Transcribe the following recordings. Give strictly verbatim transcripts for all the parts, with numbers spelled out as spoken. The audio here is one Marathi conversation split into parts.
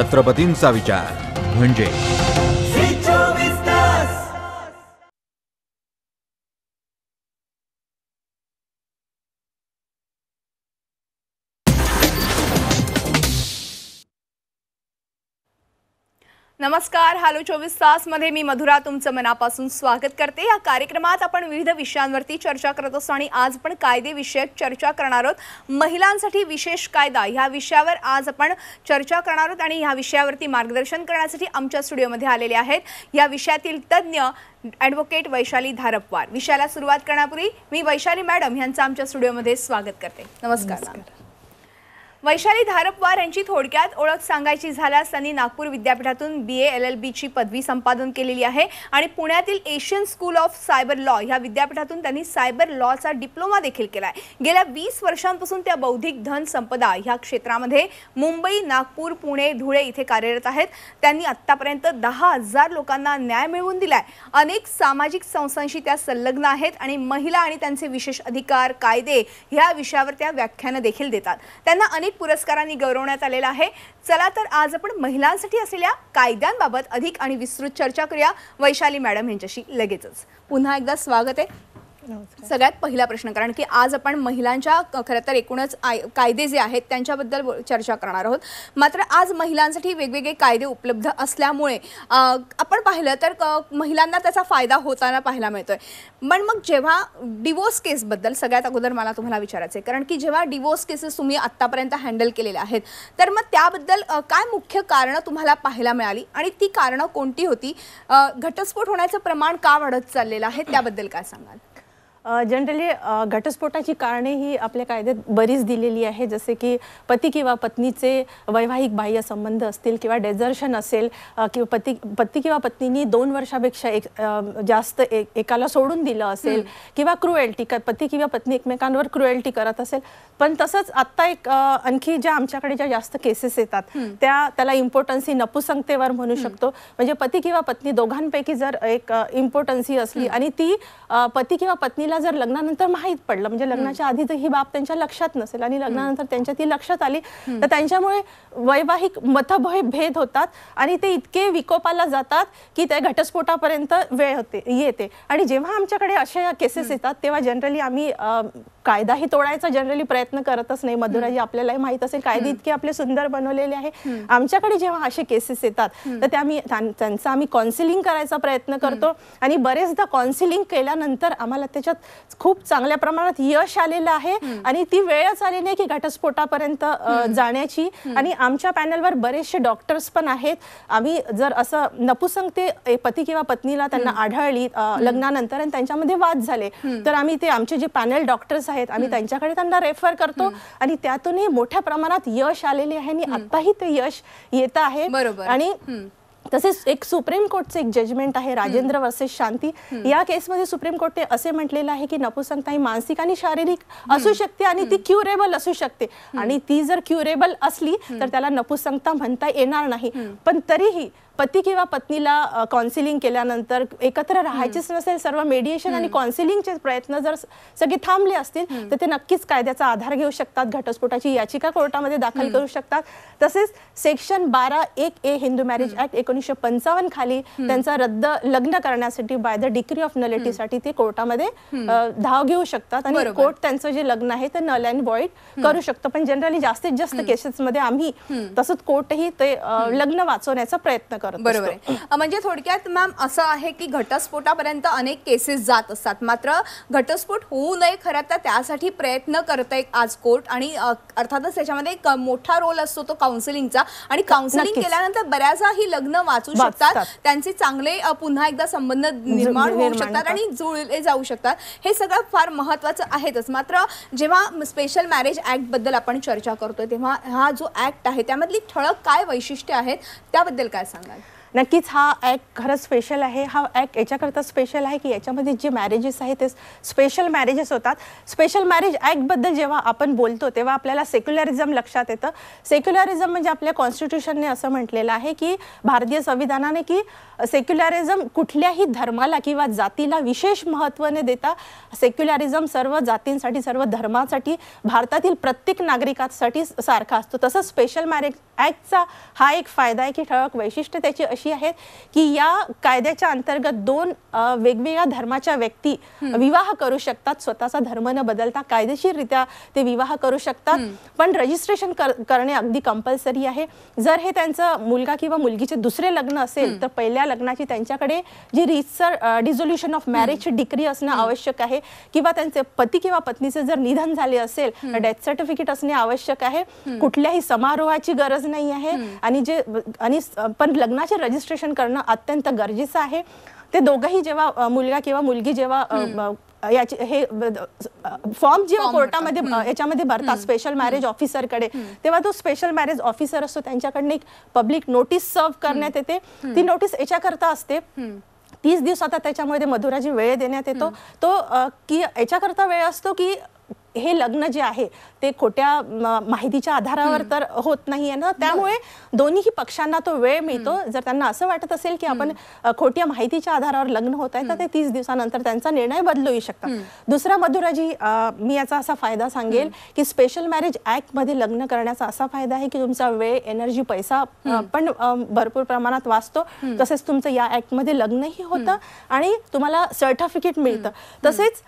छत्रपतींचा विचार म्हणजे नमस्कार. हॅलो चोवीस तास मध्ये मी मधुरा तुमचं मनापासून स्वागत करते. या कार्यक्रमात आपण विविध विषयांवरती चर्चा करत असतो आणि आज आपण कायदे विषयक चर्चा करणार आहोत. महिलांसाठी विशेष कायदा ह्या विषयावर आज आपण चर्चा करणार आहोत आणि ह्या विषयावरती मार्गदर्शन करण्यासाठी आमच्या स्टुडिओमध्ये आलेले आहेत या विषयातील तज्ञ ॲडव्होकेट वैशाली धारपवार. विषयाला सुरुवात करण्यापूर्वी मी वैशाली मॅडम यांचं आमच्या स्टुडिओमध्ये स्वागत करते. नमस्कार. वैशाली धारपवार यांची थोडक्यात ओळख सांगायची झाल्यास त्यांनी नागपूर विद्यापीठातून बी ए एल एल बी ची पदवी संपादन केलेली आहे आणि पुण्यातील Asian school of cyber law ह्या विद्यापीठातून त्यांनी सायबर लॉचा डिप्लोमा देखील केला आहे. गेल्या वीस वर्षांपासून त्या बौद्धिक धन संपदा ह्या क्षेत्रामध्ये मुंबई, नागपूर, पुणे, धुळे इथे कार्यरत आहेत. त्यांनी आत्तापर्यंत दहा हजार लोकांना न्याय मिळवून दिलाय. अनेक सामाजिक संस्थांशी त्या संलग्न आहेत आणि महिला आणि त्यांचे विशेष अधिकार, कायदे ह्या विषयावर त्या व्याख्यानं देखील देतात. त्यांना अनेक पुरस्कारांनी गौरवण्यात आलेला आहे. चला तर आज आपण महिलांसाठी असलेल्या कायद्यांबाबत अधिक आणि विस्तृत चर्चा करूया वैशाली मॅडम यांच्याशी लगेचच. पुन्हा एकदा स्वागत आहे. सगळ्यात पहिला प्रश्न, कारण की आज आपण महिलांच्या खरं तर एकूणच कायदे जे आहेत त्यांच्याबद्दल चर्चा करणार आहोत. मात्र आज महिलांसाठी वेगवेगळे कायदे उपलब्ध असल्यामुळे आपण पाहिलं तर महिलांना त्याचा फायदा होताना पाहायला मिळतोय. पण मग जेव्हा डिवोर्स केसबद्दल सगळ्यात अगोदर मला तुम्हाला विचारायचं आहे, कारण की जेव्हा डिवोर्स केसेस तुम्ही आत्तापर्यंत हँडल केलेल्या आहेत तर मग त्याबद्दल काय मुख्य कारणं तुम्हाला पाहायला मिळाली आणि ती कारणं कोणती होती? घटस्फोट होण्याचं प्रमाण का वाढत चाललेलं आहे त्याबद्दल काय सांगाल? जनरली घटस्फोटाची कारणे ही आपल्या कायद्यात बरीच दिलेली आहे, जसे की पती किंवा पत्नीचे वैवाहिक बाह्य संबंध असतील किंवा डेझर्शन असेल किंवा पती पती किंवा पत्नीनी दोन वर्षापेक्षा एक जास्त एक एकाला सोडून दिलं असेल किंवा क्रुएल्टी, पती किंवा पत्नी एकमेकांवर क्रुएल्टी करत असेल. पण तसंच आत्ता एक आणखी ज्या आमच्याकडे ज्या जास्त केसेस येतात त्या त्याला इम्पॉर्टन्सी नपुसंकतेवर म्हणू शकतो. म्हणजे पती किंवा पत्नी दोघांपैकी जर एक इम्पॉर्टन्सी असली आणि ती पती किंवा पत्नी जर लग्नानंतर माहित पडलं, म्हणजे लग्नाच्या आधी ही बाब त्यांच्या लक्षात नसेल आणि लग्नानंतर त्यांच्या ती लक्षात आली तर त्यांच्यामुळे वैवाहिक मतभेद होतात आणि ते इतके विकोपाला जातात की त्या घटस्फोटापर्यंत वेळ होते येते. आणि जेव्हा आमच्याकडे अशा केसेस येतात तेव्हा जनरली आम्ही कायदाही तोडायचा जनरली प्रयत्न करतच नाही. मधुराजी आपल्यालाही माहित असेल कायदे इतके आपले सुंदर बनवलेले आहे. आमच्याकडे जेव्हा असे केसेस येतात तर त्या आम्ही त्यांचं आम्ही काउन्सिलिंग करायचा प्रयत्न करतो आणि बरेचदा काउन्सिलिंग केल्यानंतर आम्हाला त्याच्यात खूप चांगल्या प्रमाणात यश आलेलं आहे आणि ती वेळच आली नाही की घटस्फोटापर्यंत जाण्याची. आणि आमच्या पॅनलवर बरेचसे डॉक्टर्स पण आहेत. आम्ही जर असं नपुसंकते पती किंवा पत्नीला त्यांना आढळली लग्नानंतर आणि त्यांच्यामध्ये वाद झाले तर आम्ही ते आमचे जे पॅनल डॉक्टर्स आहेत आम्ही त्यांच्याकडे त्यांना रेफर करतो आणि त्यातूनही मोठ्या प्रमाणात यश आलेले आहे आणि आताही ते यश येत आहे. आणि तसेच एक सुप्रीम कोर्टचे एक जजमेंट आहे राजेंद्र वर्सेस शांती. या केसमध्ये सुप्रीम कोर्टने असे म्हटलेलं आहे की नपुसंकता ही मानसिक आणि शारीरिक असू शकते आणि ती क्युरेबल असू शकते आणि ती जर क्युरेबल असली तर त्याला नपुसंकता म्हणता येणार नाही. पण तरीही पती किंवा पत्नीला काउन्सिलिंग केल्यानंतर एकत्र राहायचेच नसेल, सर्व मेडिएशन आणि काउन्सिलिंगचे प्रयत्न जर सगळे थांबले असतील तर ते नक्कीच कायद्याचा आधार घेऊ शकतात, घटस्फोटाची याचिका कोर्टामध्ये दाखल करू शकतात. तसेच सेक्शन बारा एक ए हिंदू मॅरेज ऍक्ट एकोणीसशे पंचावन्न खाली त्यांचा रद्द लग्न करण्यासाठी बाय द डिक्री ऑफ नलिटीसाठी ते कोर्टामध्ये धाव घेऊ शकतात आणि कोर्ट त्यांचं जे लग्न आहे ते नल अँड व्हॉइड करू शकतो. पण जनरली जास्तीत जास्त केसेसमध्ये आम्ही तसंच कोर्टही ते लग्न वाचवण्याचा प्रयत्न करतो. बरोबर आहे. म्हणजे थोडक्यात मॅम असं आहे की घटस्फोटापर्यंत अनेक केसेस जात असतात, मात्र घटस्फोट होऊ नये खरं तर त्यासाठी प्रयत्न करतंय आज कोर्ट आणि अर्थातच त्याच्यामध्ये एक मोठा रोल असतो तो काउन्सिलिंगचा. आणि काउन्सिलिंग केल्यानंतर बऱ्याचदा ही लग्न वाचू शकतात, त्यांचे चांगले पुन्हा एकदा संबंध निर्माण होऊ शकतात आणि जुळले जाऊ शकतात. हे सगळं फार महत्त्वाचं आहेच. मात्र जेव्हा स्पेशल मॅरेज ऍक्ट बद्दल आपण चर्चा करतोय तेव्हा हा जो ऍक्ट आहे त्यामधली ठळक काय वैशिष्ट्ये आहेत त्याबद्दल काय सांगाल? नक्कीच हा ॲक्ट खरंच स्पेशल आहे. हा ॲक्ट याच्याकरता स्पेशल आहे की याच्यामध्ये जे मॅरेजेस आहेत ते स्पेशल मॅरेजेस होतात. स्पेशल मॅरेज ॲक्टबद्दल जेव्हा आपण बोलतो तेव्हा आपल्याला सेक्युलरिझम लक्षात येतं. सेक्युलरिझम म्हणजे आपल्या कॉन्स्टिट्यूशनने असं म्हटलेलं आहे की भारतीय संविधानाने की सेक्युलरिझम कुठल्याही धर्माला किंवा जातीला विशेष महत्त्व न देता सेक्युलरिझम सर्व जातींसाठी सर्व धर्मासाठी भारतातील प्रत्येक नागरिकांसाठी सारखा असतो. तसंच स्पेशल मॅरेज ॲक्टचा हा एक फायदा आहे की ठळक वैशिष्ट्य त्याची अशी आहेत की या कायद्याच्या अंतर्गत दोन वेगवेगळ्या धर्माच्या व्यक्ती विवाह करू शकतात. स्वतःचा धर्म न बदलता कायदेशीररित्या ते विवाह करू शकतात. पण रजिस्ट्रेशन करणे अगदी कंपल्सरी आहे. जर हे त्यांचं मुलगा किंवा मुलगीचे दुसरे लग्न असेल तर पहिल्या लग्नाची त्यांच्याकडे जी रीतसर डिझोल्युशन ऑफ मॅरेजची डिग्री असणं आवश्यक आहे किंवा त्यांचे पती किंवा पत्नीचे जर निधन झाले असेल तर डेथ सर्टिफिकेट असणे आवश्यक आहे. कुठल्याही समारोहाची गरज नाही आहे आणि जे आणि पण लग्नाचे रजिस्ट्रेशन करणं अत्यंत गरजेचं आहे. ते दोघंही जेव्हा मुलगा किंवा मुलगी जेव्हा याची हे फॉर्म जेव्हा कोर्टामध्ये याच्यामध्ये भरतात स्पेशल मॅरेज ऑफिसरकडे तेव्हा तो स्पेशल मॅरेज ऑफिसर असतो त्यांच्याकडनं एक पब्लिक नोटीस सर्व करण्यात येते. ती नोटीस याच्याकरता असते तीस दिवसात त्याच्यामध्ये मधुराजी वेळ देण्यात येतो. तो की याच्याकरता वेळ असतो की हे लग्न जे आहे ते खोट्या माहितीच्या आधारावर तर होत नाहीये ना. त्यामुळे दोन्ही पक्षांना तो वेळ मिळतो. जर त्यांना असं वाटत असेल की आपण खोट्या माहितीच्या आधारावर लग्न होत आहे तर ते तीस दिवसानंतर त्यांचा निर्णय बदलू शकतात. दुसरा मधुराजी मी याचा असा फायदा सांगेल की स्पेशल मॅरेज ॲक्ट मध्ये लग्न करण्याचा असा फायदा आहे की तुमचा वेळ एनर्जी पैसा पण भरपूर प्रमाणात वाचतो. तसेच तुमचं या ॲक्ट मध्ये लग्नही होतं आणि तुम्हाला सर्टिफिकेट मिळतं. तसेच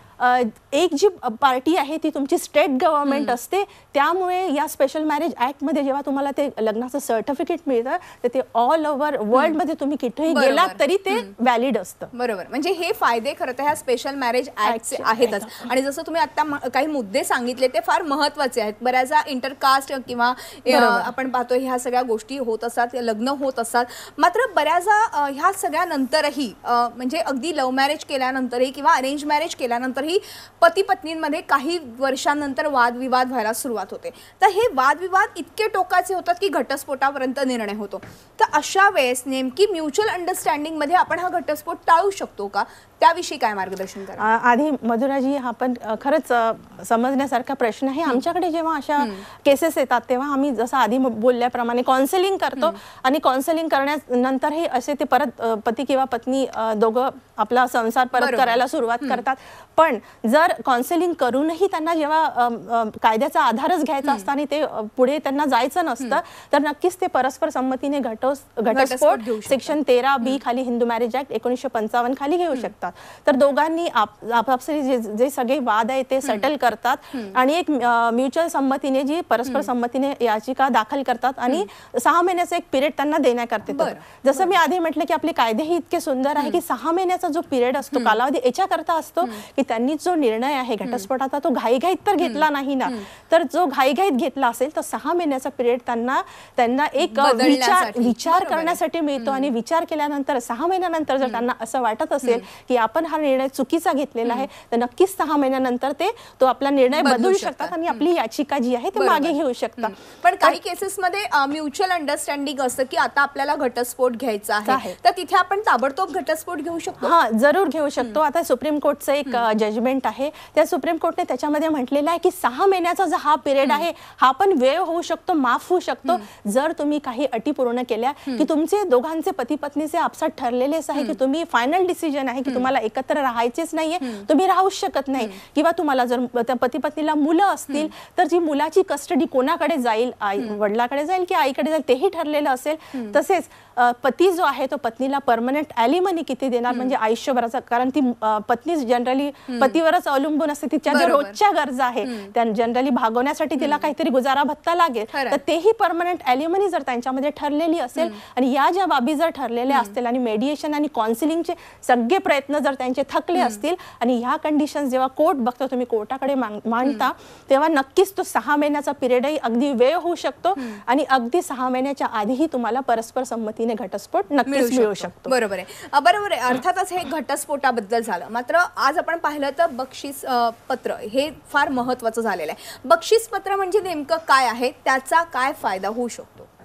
एक जी पार्टी आहे ती तुमची स्टेट गव्हर्नमेंट असते. त्यामुळे या स्पेशल मॅरेज ॲक्ट मध्ये जेव्हा तुम्हाला ते लग्नाचं सर्टिफिकेट मिळतं तर ते ऑल ओव्हर वर्ल्ड मध्ये तुम्ही कुठेही गेलात तरी ते व्हॅलिड असतं. बरोबर. म्हणजे हे फायदे खरं तर ह्या स्पेशल मॅरेज ॲक्टचे आहेतच. आणि जसं तुम्ही आता काही मुद्दे सांगितले ते फार महत्त्वाचे आहेत. बऱ्याचदा इंटरकास्ट किंवा आपण पाहतो ह्या सगळ्या गोष्टी होत असतात, लग्न होत असतात. मात्र बऱ्याचदा ह्या सगळ्यानंतरही म्हणजे अगदी लव्ह मॅरेज केल्यानंतरही किंवा अरेंज मॅरेज केल्यानंतरही पती पत्नींमध्ये काही वर्षांनंतर वादविवाद व्हायला सुरुवात होते. तर हे वादविवाद इतके टोकाचे होतात की घटस्फोटापर्यंत निर्णय होतो. तर अशा वेळेस नेमकी म्युच्युअल अंडरस्टँडिंग मध्ये आपण हा घटस्फोट टाळू शकतो का? त्याविषयी काय मार्गदर्शन करा? आधी मधुराजी हा पण खरंच समजण्यासारखा प्रश्न आहे. आमच्याकडे जेव्हा अशा केसेस येतात तेव्हा आम्ही जसं आधी बोलल्याप्रमाणे काउन्सिलिंग करतो आणि काउन्सिलिंग करण्यानंतरही असे ते परत पती किंवा पत्नी दोघं आपला संसार परत करायला सुरुवात करतात. पण जर काउन्सिलिंग करूनही त्यांना जेव्हा कायद्याचा आधारच घ्यायचा असता आणि ते पुढे त्यांना जायचं नसतं तर नक्कीच ते परस्पर संमतीने घटस्फोट सेक्शन तेरा बी खाली हिंदू मॅरेज ॲक्ट एकोणीसशे पंचावन्न खाली घेऊ शकतात. तर दोघांनी आपापसात जे जे सगळे वाद आहे ते सेटल करतात आणि एक म्युच्युअल संमतीने जी परस्पर संमतीने याचिका दाखल करतात आणि सहा महिन्याचा एक पिरियड त्यांना देण्यात येतो. जसं मी आधी म्हटलं की आपले कायदेही इतके सुंदर आहे की सहा महिन्याचा जो पिरियड असतो कालावधी याच्याकरता असतो की त्यांनी जो निर्णय आहे घटस्फोटाचा तो घाईघाईत तर घेतला नाही ना. तर जो घाईघाईत घेतला असेल तर सहा महिन्याचा पिरियड त्यांना त्यांना एक विचार विचार करण्यासाठी मिळतो आणि विचार केल्यानंतर सहा महिन्यानंतर जर त्यांना असं वाटत असेल की आपण हा निर्णय चुकीचा घेतलेला आहे तर नक्कीच सहा महिन्यानंतर ते तो आपला निर्णय बदलू शकतात आणि आपली याचिका जी आहे ते मागे घेऊ शकतात. पण काही केसेस मध्ये म्युच्युअल अंडरस्टँडिंग असतं की आता आपल्याला घटस्फोट घ्यायचा आहे तर तिथे आपण ताबडतोब घटस्फोट घेऊ शकतो. हा जरूर घेऊ शकतो. आता सुप्रीम कोर्टचं एक जजमेंट आहे त्या सुप्रीम कोर्टने त्याच्यामध्ये म्हटलेलं आहे की सहा महिन्याचा जो हा पिरियड आहे हा पण वेळ होऊ शकतो, माफ होऊ शकतो जर तुम्ही काही अटी पूर्ण केल्या की तुमचे दोघांचे पती पत्नीचे आपसात ठरलेलेच आहे की तुम्ही फायनल डिसिजन आहे की तुम्हाला एकत्र राहायचेच नाहीये, तुम्ही राहूच शकत नाही किंवा तुम्हाला जर त्या पती पत्नीला मुलं असतील तर जी मुलाची कस्टडी कोणाकडे जाईल, आई वडिलाकडे जाईल की आईकडे जाईल तेही ठरलेलं असेल. तसेच पती जो आहे तो पत्नीला परमनंट ॲलिमनी किती देणार म्हणजे आयुष्यभराचा, कारण ती पत्नी जनरली पतीवरच अवलंबून असते. तिच्या ज्या रोजच्या गरजा आहे त्या जनरली भागवण्यासाठी तिला काहीतरी गुजारा भत्ता लागेल तर तेही परमनंट ॲलिमनी जर त्यांच्यामध्ये ठरलेली असेल आणि या ज्या बाबी जर ठरलेल्या असतील आणि मेडिएशन आणि काउन्सिलिंगचे सगळे प्रयत्न जर त्यांचे थकले असतील आणि ह्या कंडिशन्स जेव्हा कोर्ट बघतो तुम्ही कोर्टाकडे मांडता तेव्हा नक्कीच तो सहा महिन्याचा पिरियडही अगदी वेळ होऊ शकतो आणि अगदी सहा महिन्याच्या आधीही तुम्हाला परस्पर संमतीने घटस्फोट नक्कीच मिळू शकतो. बरोबर आहे, बरोबर आहे. अर्थातच हे घटस्फोटाबद्दल झालं. मात्र आज आपण पाहिलं तर बक्षीस पत्र हे फार महत्त्वाचं झालेलं आहे. बक्षीस पत्र म्हणजे नेमकं काय आहे, त्याचा काय फायदा होऊ शकतो?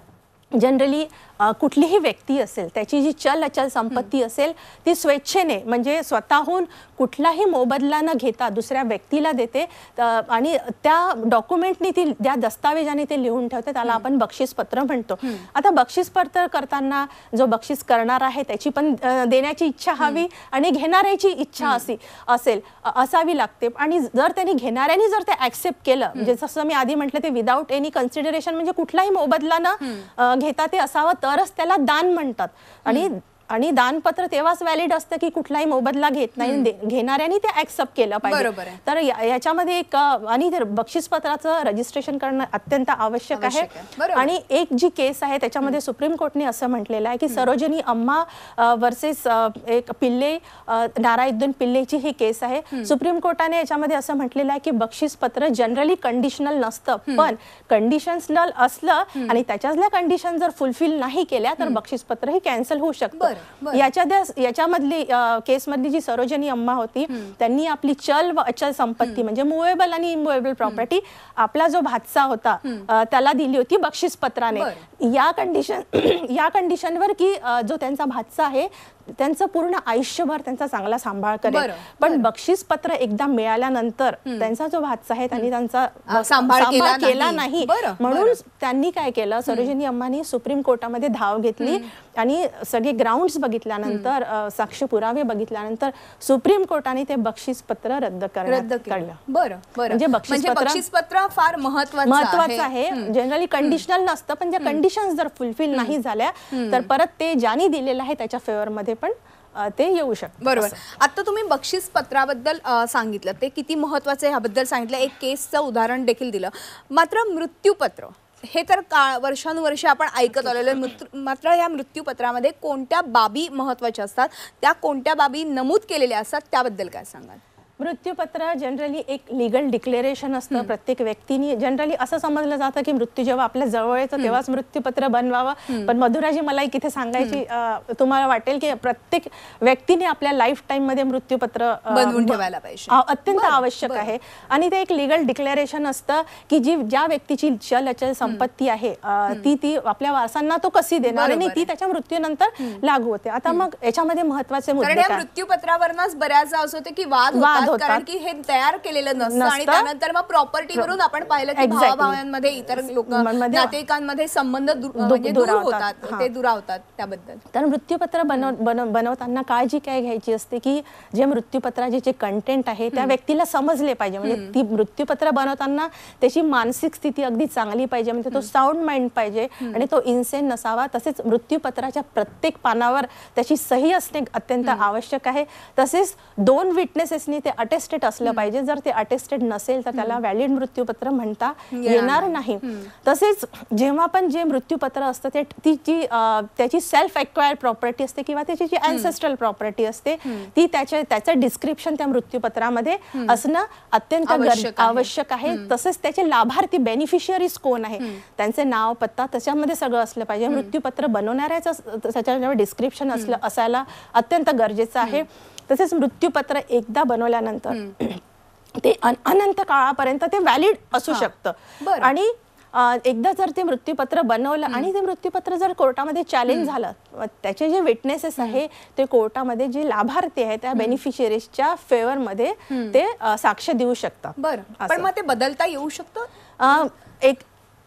जनरली कुठलीही व्यक्ती असेल त्याची जी चल अचल संपत्ती असेल ती स्वेच्छेने म्हणजे स्वतःहून कुठलाही मोबदला न घेता दुसऱ्या व्यक्तीला देते आणि त्या डॉक्युमेंटनी ती त्या दस्तावेजाने ते लिहून ठेवते, त्याला आपण बक्षीसपत्र म्हणतो. आता बक्षीसपत्र करताना जो बक्षीस करणार आहे त्याची पण देण्याची इच्छा हवी आणि घेणाऱ्याची इच्छा अशी असेल असावी लागते. आणि जर त्यांनी घेणाऱ्याने जर ते ऍक्सेप्ट केलं म्हणजे जसं मी आधी म्हटलं ते विदाऊट एनी कन्सिडरेशन म्हणजे कुठलाही मोबदला न घेता ते असावं तरच त्याला दान म्हणतात. आणि आणि दानपत्र तेव्हाच व्हॅलिड असतं की कुठलाही मोबदला घेत नाही, घेणाऱ्यांनी ते ऍक्सेप्ट केलं पाहिजे. तर याच्यामध्ये एक आणि बक्षीसपत्राचं रजिस्ट्रेशन करणं अत्यंत आवश्यक आहे. आणि एक जी केस आहे त्याच्यामध्ये सुप्रीम कोर्टने असं म्हटलेलं आहे की सरोजिनी अम्मा वर्सेस एक पिल्ले नारायणुद्दीन पिल्लेची ही केस आहे. सुप्रीम कोर्टाने याच्यामध्ये असं म्हटलेलं आहे की बक्षीसपत्र जनरली कंडिशनल नसतं, पण कंडिशनल असलं आणि त्याच्यातल्या कंडिशन जर फुलफिल नाही केल्या तर बक्षीसपत्र ही कॅन्सल होऊ शकतं. याच्या याच्यामधली केसमधली जी सरोजिनी अम्मा होती त्यांनी आपली चल व अचल संपत्ती म्हणजे मुवेबल आणि इमुवेबल प्रॉपर्टी आपला जो भातसा होता त्याला दिली होती बक्षीसपत्राने. या कंडिशन या कंडिशनवर की जो त्यांचा भातसा आहे त्यांचं पूर्ण आयुष्यभर त्यांचा चांगला सांभाळ करेल. पण बक्षीसपत्र एकदा मिळाल्यानंतर त्यांचा जो भातसा आहे त्यांनी त्यांचा सांभाळ केला नाही, म्हणून त्यांनी काय केलं सरोजिनी अम्मानी सुप्रीम कोर्टामध्ये धाव घेतली आणि सगळे ग्राउंड्स बघितल्यानंतर साक्ष पुरावे बघितल्यानंतर सुप्रीम कोर्टाने ते बक्षीसपत्र रद्द करण्यात काढलं. बरं म्हणजे बक्षीसपत्र फार महत्त्वाचं महत्त्वाचं आहे. जनरली कंडिशनल नसतं, पण ज्या कंडिशन्स जर फुलफिल नाही झाल्या तर परत ते ज्यांनी दिलेलं आहे त्याच्या फेवर मध्ये पण ते येऊ शकतं. बरोबर. आता तुम्ही बक्षीसपत्राबद्दल सांगितलं ते किती महत्त्वाचं आहे ह्याबद्दल सांगितलं, एक केसचं उदाहरण देखील दिलं. मात्र मृत्यूपत्र हे तर का वर्षानुवर्षे आपण ऐकत आलेलो आहे. मात्र या मृत्यूपत्रामध्ये कोणत्या बाबी महत्त्वाच्या असतात, त्या कोणत्या बाबी नमूद केलेल्या असतात त्याबद्दल काय सांगाल? मृत्यूपत्र जनरली एक लीगल डिक्लेरेशन असतं. प्रत्येक व्यक्तीने जनरली असं समजलं जातं की मृत्यू जेव्हा आपल्या जवळ येतं तेव्हाच मृत्यूपत्र बनवावं. पण मधुराजी मला एक इथे सांगायची तुम्हाला वाटेल की प्रत्येक व्यक्तीने आपल्या लाईफ टाइम मध्ये मृत्यूपत्र बनवून ठेवायला पाहिजे, अत्यंत आवश्यक आहे. आणि ते एक लीगल डिक्लेरेशन असतं की जी ज्या व्यक्तीची चल अचल संपत्ती आहे ती ती आपल्या वारसांना तो कशी देणार आणि ती त्याच्या मृत्यूनंतर लागू होते. आता मग याच्यामध्ये महत्त्वाचे मुद्दे काय? मृत्यूपत्रावरच बऱ्याचदा असं होते की वाद कारण की हे तयार केलेलं नसतं आणि त्यानंतर मग प्रॉपर्टीवरून आपण पाहिलं की भावाभावांमध्ये इतर लोक नातेवाईकांमध्ये संबंध दूर होतात, ते दुरावतात. त्याबद्दल तर मृत्यूपत्र बनवताना काळजी काय घ्यायची असते की जे मृत्यूपत्राचे जे कंटेंट आहे त्या व्यक्तीला समजले पाहिजे. म्हणजे ती मृत्यूपत्र बनवताना त्याची मानसिक स्थिती अगदी चांगली पाहिजे, म्हणजे तो साऊंड माइंड पाहिजे आणि तो इन्सेन नसावा. तसेच मृत्यूपत्राच्या प्रत्येक पानावर त्याची सही असणे अत्यंत आवश्यक आहे. तसेच दोन विटनेसेसनी ते अटेस्टेड असलं पाहिजे. जर ते अटेस्टेड नसेल तर त्याला व्हॅलिड मृत्यूपत्र म्हणता येणार नाही. तसेच जेव्हा पण जे मृत्यूपत्र असतं ते ती जी त्याची सेल्फ एक्वायर्ड प्रॉपर्टी असते किंवा त्याची जी अँसेस्ट्रल प्रॉपर्टी असते ती त्याच्या त्याचं डिस्क्रिप्शन त्या मृत्यूपत्रामध्ये असणं अत्यंत आवश्यक आहे. तसेच त्याचे लाभार्थी बेनिफिशियरीज कोण आहे त्यांचे नाव पत्ता त्याच्यामध्ये सगळं असलं पाहिजे. मृत्यूपत्र बनवणाऱ्याचं त्याच्यावर डिस्क्रिप्शन असलं असायला अत्यंत गरजेचं आहे. तसेच मृत्यूपत्र एकदा बनवल्यानंतर ते अनंत काळापर्यंत ते व्हॅलिड असू शकतं. आणि एकदा जर ते मृत्यूपत्र बनवलं आणि ते मृत्यूपत्र जर कोर्टामध्ये चॅलेंज झालं त्याचे जे विटनेसेस आहे ते कोर्टामध्ये जे लाभार्थी आहे त्या बेनिफिशियरीजच्या फेवर मध्ये ते साक्ष देऊ शकतात. बरं, पण मग ते बदलता येऊ शकतं. एक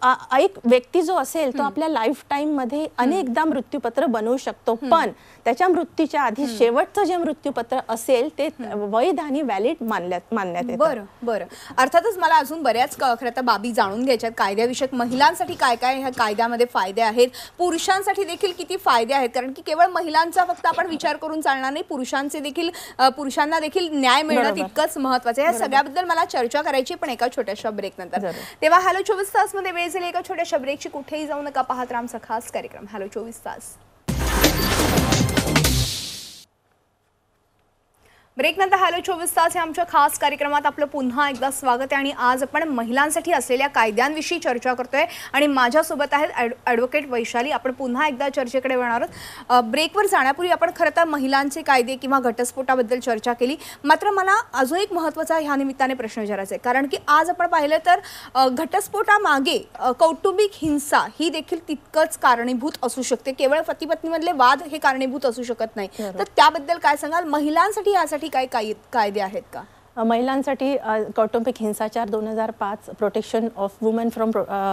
एक व्यक्ती जो असेल तो आपल्या लाईफ टाइम मध्ये अनेकदा मृत्यूपत्र बनवू शकतो, पण त्याच्या मृत्यूच्या आधी शेवटचं जे मृत्यूपत्र असेल ते वैध आणि व्हॅलिड मानण्यात मानण्यात येतं. बरं बरं. अर्थातच मला अजून बऱ्याच खरं तर बाबी जाणून घ्यायच्यात कायद्याविषयक. महिलांसाठी काय काय ह्या कायद्यामध्ये फायदे आहेत, पुरुषांसाठी देखील किती फायदे आहेत, कारण की केवळ महिलांचा फक्त आपण विचार करून चालणार नाही, पुरुषांचे देखील पुरुषांना देखील न्याय मिळणं तितकंच महत्त्वाचं आहे. या सगळ्याबद्दल मला चर्चा करायची पण एका छोट्याशा ब्रेक नंतर. तेव्हा हॅलो चोवीस तास मध्ये वेळ झाली एका छोट्याशा ब्रेकची. कुठेही जाऊ नका, पाहत राहा आमचा खास कार्यक्रम हॅलो चोवीस तास. ब्रेक नंतर हॅलो चोवीस तास या आमच्या खास कार्यक्रमात आपलं पुन्हा एकदा स्वागत आहे आणि आज आपण महिलांसाठी असलेल्या कायद्यांविषयी चर्चा करतोय आणि माझ्यासोबत आहेत ॲडव्होकेट वैशाली. आपण पुन्हा एकदा चर्चेकडे वळणार आहोत. ब्रेकवर जाण्यापूर्वी आपण खरं तर महिलांचे कायदे किंवा घटस्फोटाबद्दल चर्चा केली. मात्र मला अजून एक महत्त्वाचा ह्या निमित्ताने प्रश्न विचारायचा आहे, कारण की आज आपण पाहिलं तर घटस्फोटामागे कौटुंबिक हिंसा ही देखील तितकंच कारणीभूत असू शकते. केवळ पती पत्नीमधले वाद हे कारणीभूत असू शकत नाही. तर त्याबद्दल काय सांगाल? महिलांसाठी यासाठी काय कायदे आहेत का? महिलांसाठी कौटुंबिक हिंसाचार दोन हजार पाच protection of women from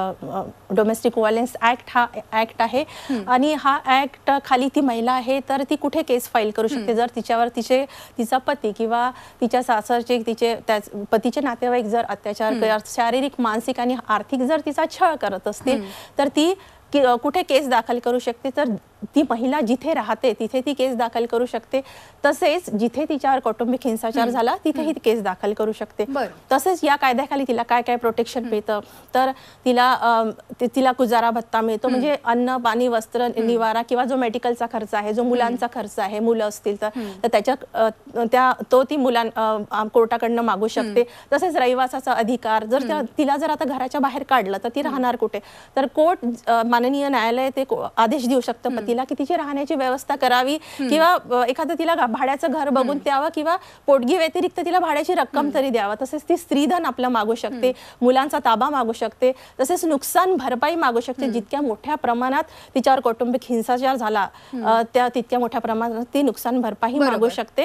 domestic violence act हा ॲक्ट आहे आणि हा ॲक्ट खाली ती महिला आहे तर ती कुठे केस फाईल करू शकते जर तिच्यावर तिचे तिचा पती किंवा तिच्या सासरचे तिचे त्या पतीचे नातेवाईक जर अत्याचार शारीरिक मानसिक आणि आर्थिक जर तिचा छळ करत असतील तर ती कुठे केस दाखल करू शकते. तर ती महिला जिथे राहते तिथे ती केस दाखल करू शकते. तसेच जिथे तिच्यावर कौटुंबिक हिंसाचार झाला तिथेही केस दाखल करू शकते. तसेच या कायद्याखाली तिला काय काय प्रोटेक्शन मिळतं तर तिला तिला गुजारा भत्ता मिळतो, म्हणजे अन्न पाणी वस्त्र निवारा किंवा जो मेडिकलचा खर्च आहे, जो मुलांचा खर्च आहे, मुलं असतील तर त्याच्या त्या तो ती मुलां कोर्टाकडनं मागू शकते. तसेच रहिवासाचा अधिकार जर तिला जर आता घराच्या बाहेर काढलं तर ती राहणार कुठे, तर कोर्ट माननीय न्यायालय ते आदेश देऊ शकतं पतीला की तिची राहण्याची व्यवस्था करावी किंवा एखादं तिला भाड्याचं घर बघून द्यावं किंवा पोटगी व्यतिरिक्त तिला भाड्याची रक्कम तरी द्यावं. तसेच ती स्त्रीधन आपलं मागू शकते, मुलांचा ताबा मागू शकते, तसेच नुकसान भरपाई मागू शकते. जितक्या मोठ्या प्रमाणात तिच्यावर कौटुंबिक हिंसाचार झाला त्या तितक्या मोठ्या प्रमाणात ती नुकसान भरपाई मागू शकते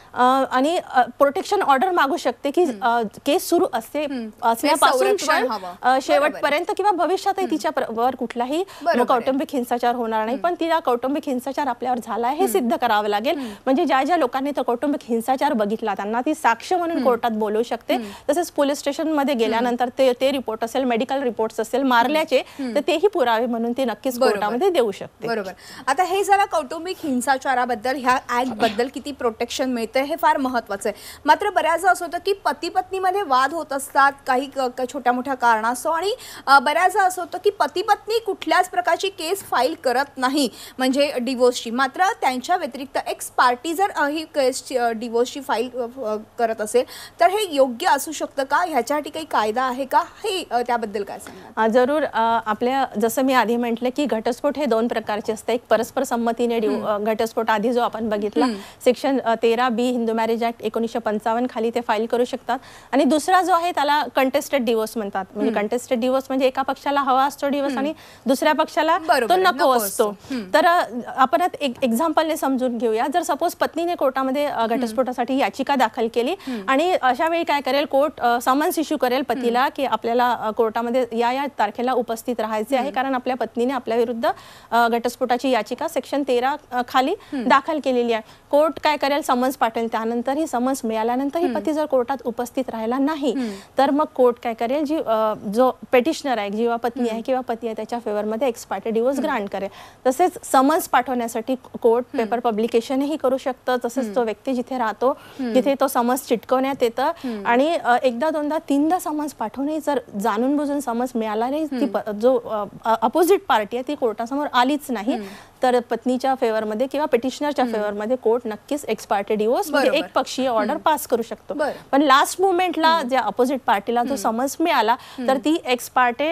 आणि प्रोटेक्शन ऑर्डर मागू शकते की केस सुरू असते असल्यापासून शेवटपर्यंत किंवा भविष्यातही तिच्यावर कुठलाही कौटुंबिक हिंसाचार होणार नाही. पण तिला कौटुंबिक हिंसाचार आपल्यावर झाला आहे हे सिद्ध करावं लागेल. म्हणजे ज्या ज्या लोकांनी तो कौटुंबिक हिंसाचार बघितला त्यांना ती साक्ष म्हणून कोर्टात बोलवू शकते. तसेच पोलीस स्टेशन मध्ये गेल्यानंतर ते ते रिपोर्ट असेल, मेडिकल रिपोर्ट्स असेल मारल्याचे, तर तेही पुरावे म्हणून ती नक्कीच कोर्टामध्ये देऊ शकते. बरोबर. आता हे झालं कौटुंबिक हिंसाचाराबद्दल, ह्या ऍक्ट बद्दल किती प्रोटेक्शन मिळते हे फार महत्त्वाचं आहे. मात्र बऱ्याचदा असं होतं की पती पत्नीमध्ये वाद होत असतात काही छोट्या मोठ्या कारणास्तव आणि बऱ्याचदा असं होतं की पती पत्नी कुठल्याच प्रकारची केस फाईल करत नाही म्हणजे डिवोर्सची. मात्र त्यांच्या व्यतिरिक्त एक्स पार्टी जर ही केस डिवोर्सची फाईल करत असेल तर हे योग्य असू शकतं का? ह्याच्यासाठी काही कायदा आहे का? हे त्याबद्दल काय सांगा? जरूर. आपल्या जसं मी आधी म्हटलं की घटस्फोट हे दोन प्रकारचे असतात. एक परस्पर संमतीने घटस्फोट आधी जो आपण बघितला सेक्शन तेरा बी हिंदू मॅरेज ऍक्ट एकोणीसशे पंचावन्न खाली ते फाईल करू शकतात. आणि दुसरा जो आहे त्याला कंटेस्टेड डिवोर्स म्हणतात. म्हणजे कंटेस्टेड डिवोर्स म्हणजे एका पक्षाला हवा असतो डिवोर्स आणि दुसऱ्या पक्षाला तो नको असतो. तर आपण एक एक्झाम्पलने समजून घेऊया. जर सपोज पत्नीने कोर्टामध्ये घटस्फोटासाठी याचिका दाखल केली आणि अशा वेळी काय करेल कोर्ट समन्स इश्यू करेल पतीला की आपल्याला कोर्टामध्ये या या तारखेला उपस्थित राहायचे आहे कारण आपल्या पत्नीने आपल्या विरुद्ध घटस्फोटाची याचिका सेक्शन तेरा खाली दाखल केलेली आहे. कोर्ट काय करेल समन्स पाठवेल. त्यानंतर ही समन्स मिळाल्यानंतर ही पती जर कोर्टात उपस्थित राहिला नाही तर मग कोर्ट काय करेल जी जो पेटिशनर आहे जेव्हा पत्नी आहे किंवा पती आहे त्याच्या फेवरमध्ये एक्स पार्टी डिवोर्स ग्रांट करेल. तसेच समन्स पाठवण्यासाठी कोर्ट पेपर पब्लिकेशनही करू शकतं. तसेच तो व्यक्ती जिथे राहतो तिथे तो समन्स चिटकवण्यात येतं आणि एकदा दोनदा तीनदा समन्स पाठवूनही जर जाणून बुजून समन्स मिळाला नाही ती जो अपोजिट पार्टी आहे ती कोर्टासमोर आलीच नाही तर पत्नीच्या फेवरमध्ये किंवा पेटिशनरच्या फेवरमध्ये कोर्ट नक्कीच एक्स पार्टी डिवोर्स म्हणजे एक पक्षीय ऑर्डर पास करू शकतो. पण लास्ट मुवमेंटला ज्या अपोजिट पार्टीला जो समन्स मिळाला तर ती एक्स पार्टी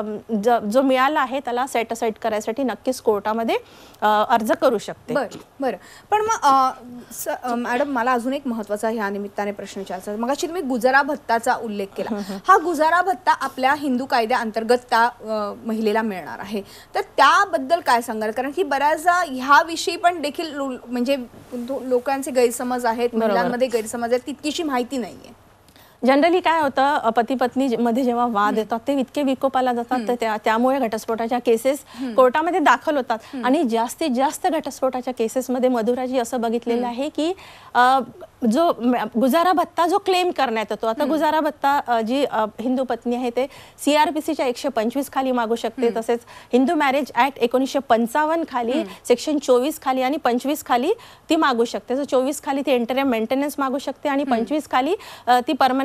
जो मिळाला आहे त्याला सेट असाइड करायसाठी नक्कीच कोर्टामध्ये अर्ज करू शकते. बरं. पण मग मॅडम मला अजून एक महत्त्वाचा ह्या निमित्ताने प्रश्न विचारायचा. मगाशी तुम्ही गुजारा भत्ताचा उल्लेख केला. हा गुजारा भत्ता आपल्या हिंदू कायद्याअंतर्गत त्या महिलेला मिळणार आहे तर त्याबद्दल काय सांगाल? कारण की बऱ्याचदा ह्याविषयी पण देखील म्हणजे लोकांचे गैरसमज आहेत, महिलांमध्ये गैरसमज आहेत, तितकीशी माहिती नाहीये. जनरली काय होतं पती पत्नी मध्ये जेव्हा वाद येतात ते इतके विकोपाला जातात तर त्यामुळे घटस्फोटाच्या केसेस कोर्टामध्ये दाखल होतात आणि जास्तीत जास्त घटस्फोटाच्या केसेसमध्ये मधुराजी असं बघितलेलं आहे की जो गुजारा भत्ता जो क्लेम करण्यात येतो. आता गुजारा भत्ता जी हिंदू पत्नी आहे ते सीआरपीसीच्या एकशे पंचवीस खाली मागू शकते. तसेच हिंदू मॅरेज ऍक्ट एकोणीसशे पंचावन्न खाली सेक्शन चोवीस खाली आणि पंचवीस खाली ती मागू शकते. चोवीस खाली ती इंटरिम मेंटेनन्स मागू शकते आणि पंचवीस खाली ती परमनंट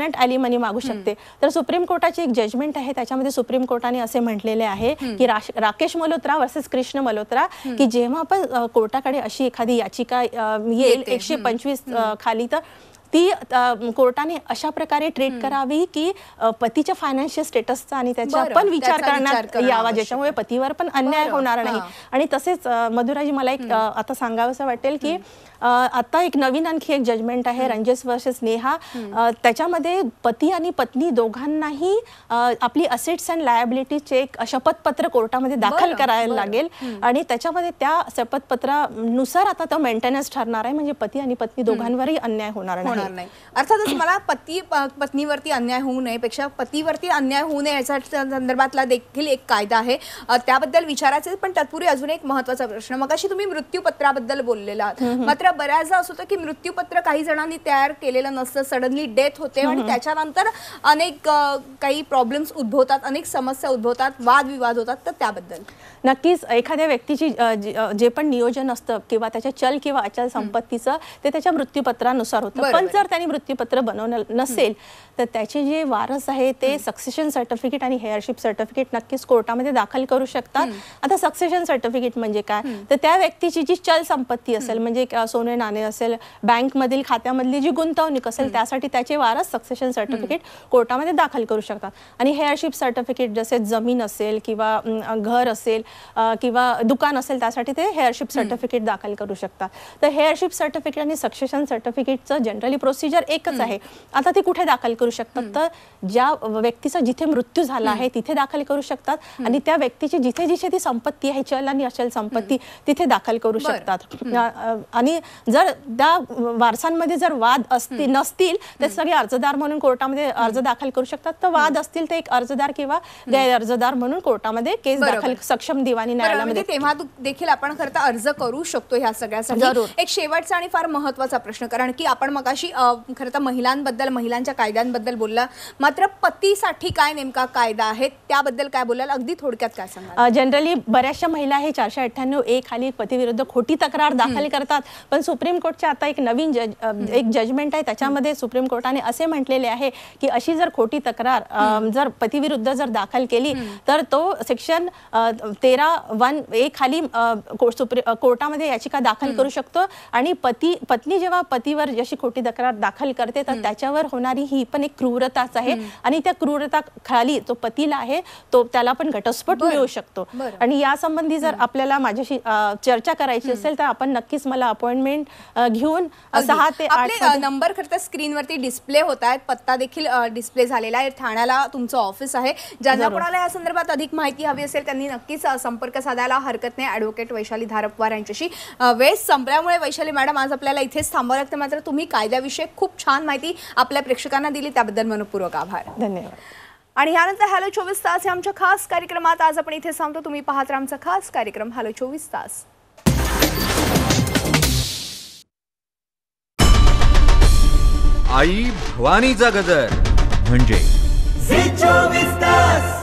परमनंट ॲलिमनी मागू शकते. तर सुप्रीम कोर्टाची एक जजमेंट आहे, त्याच्यामध्ये सुप्रीम कोर्टाने असे म्हटलेले आहे की राकेश मल्होत्रा वर्सेस कृष्ण मल्होत्रा, की जेव्हा पण कोर्टाकडे अशी एखादी याचिका येईल एकशे पंचवीस खाली, तर ती कोर्टाने अशा प्रकारे ट्रीट करावी की पतीच्या फायनान्शियल स्टेटसचा आणि त्याचा पण विचार करण्यात यावा, ज्याच्यामुळे पतीवर पण अन्याय होणार नाही. आणि तसेच मधुराजी, मला एक आता सांगावंसं वाटेल की आता एक नवीन आणखी एक जजमेंट आहे रंजेस वर्सेस नेहा. त्याच्यामध्ये पती आणि पत्नी दोघांनाही आपली असेट्स अँड लायबिलिटीचे एक शपथपत्र कोर्टामध्ये दाखल करायला लागेल आणि त्याच्यामध्ये त्या शपथपत्रानुसार आता तो मेंटेनन्स ठरणार आहे, म्हणजे पती आणि पत्नी दोघांवरही अन्याय होणार नाही. अर्थातच मला पती पत्नीवरती अन्याय होऊ नये पेक्षा पतीवरती अन्याय होऊ नये याच्या संदर्भातला देखील एक कायदा आहे, त्याबद्दल विचारायचे. पण तत्पूर्वी अजून एक महत्त्वाचा प्रश्न, मगाशी तुम्ही मृत्यूपत्राबद्दल बोललेला आहात, मात्र बऱ्याचदा असं होतं की मृत्यूपत्र काही जणांनी तयार केलेलं नसतं, सडनली डेथ होते आणि त्याच्यानंतर अनेक काही प्रॉब्लेम्स उद्भवतात, अनेक समस्या उद्भवतात, वादविवाद होतात. तर त्याबद्दल नक्कीच एखाद्या व्यक्तीची जे पण नियोजन असतं किंवा त्याच्या चल किंवा अचल संपत्तीचं ते त्याच्या मृत्यूपत्रानुसार होतं. पण जर त्यांनी मृत्यूपत्र बनवलं नसेल तर त्याचे जे वारस आहे ते सक्सेशन सर्टिफिकेट आणि हेअरशिप सर्टिफिकेट नक्कीच कोर्टामध्ये दाखल करू शकतात. आता सक्सेशन सर्टिफिकेट म्हणजे काय, तर त्या व्यक्तीची जी चल संपत्ती असेल, म्हणजे सोने नाणे असेल, बँकमधील खात्यामधली जी गुंतवणूक असेल, त्यासाठी त्याचे वारस सक्सेशन सर्टिफिकेट कोर्टामध्ये दाखल करू शकतात. आणि हेअरशिप सर्टिफिकेट जसे जमीन असेल किंवा घर असेल किंवा दुकान असेल, त्यासाठी ते हेअरशिप सर्टिफिकेट दाखल करू शकतात. तर हेअरशिप सर्टिफिकेट आणि सक्सेशन सर्टिफिकेटचं जनरली प्रोसिजर एकच आहे. आता ते कुठे दाखल करू शकतात, तर ज्या व्यक्तीचा जिथे मृत्यू झाला आहे तिथे दाखल करू शकतात आणि त्या व्यक्तीची जिथे जिथे ती संपत्ती आहे, चल आणि अचल संपत्ती, तिथे दाखल करू शकतात. आणि जर त्या वारसांमध्ये जर वाद असतील नसतील तर सगळे अर्जदार म्हणून कोर्टामध्ये अर्ज दाखल करू शकतात. तर वाद असतील तर एक अर्जदार किंवा गैर अर्जदार म्हणून कोर्टामध्ये केस दाखल सक्षम दिवाणी न्यायालयामध्ये तेव्हा देखील आपण खरं तर अर्ज करू शकतो ह्या सगळ्यासाठी. एक शेवटचा आणि फार महत्त्वाचा प्रश्न, कारण की आपण मगाशी खरं तर महिलांबद्दल महिलांच्या कायद्यांबद्दल बोलला, मात्र पतीसाठी काय नेमका कायदा आहे त्याबद्दल काय बोलाल, अगदी थोडक्यात काय सांगाल? जनरली बऱ्याचशा महिला हे चारशे अठ्ठ्याण्णव ए खाली पतीविरुद्ध खोटी तक्रार दाखल करतात. पण सुप्रीम कोर्टच्या आता एक नवीन जज एक जजमेंट आहे, त्याच्यामध्ये सुप्रीम कोर्टाने असे म्हटलेले आहे की अशी जर खोटी तक्रार जर पतीविरुद्ध जर दाखल केली तर तो सेक्शन तेरा वन ए खाली कोर्टामध्ये याचिका दाखल करू शकतो. आणि पती पत्नी जेव्हा पतीवर जशी खोटी तक्रार दाखल करते तर त्याच्यावर होणारी ही पण एक क्रूरताच आहे आणि त्या क्रूरता खाली तो पतीला आहे तो त्याला पण घटस्फोट मिळू शकतो. आणि या संबंधी जर आपल्याला माझ्याशी चर्चा करायची असेल तर आपण नक्कीच मला अपॉइंटमेंट घेऊन सहा ते आठ नंबर खरं तर स्क्रीनवरती डिस्प्ले होत आहेत, पत्ता देखील डिस्प्ले झालेला आहे, ठाण्याला तुमचं ऑफिस आहे. ज्यांना कोणाला या संदर्भात अधिक माहिती हवी असेल त्यांनी नक्कीच संपर्क साधायला हरकत नाही ॲडव्होकेट वैशाली धारपवार यांच्याशी. वेळ संपल्यामुळे वैशाली मॅडम आज आपल्याला इथेच थांबावं लागतं, मात्र तुम्ही कायद्याविषयी खूप छान माहिती आपल्या प्रेक्षकांना दिली, त्याबद्दल मनपूर्वक आभार. धन्यवाद. आणि यानंतर हॅलो चोवीस तास या आमच्या खास कार्यक्रमात आज आपण इथे सांगतो. तुम्ही पाहत राहा आमचा खास कार्यक्रम हॅलो चोवीस तास. आई भवानीचा गजर म्हणजे चोवीस तास.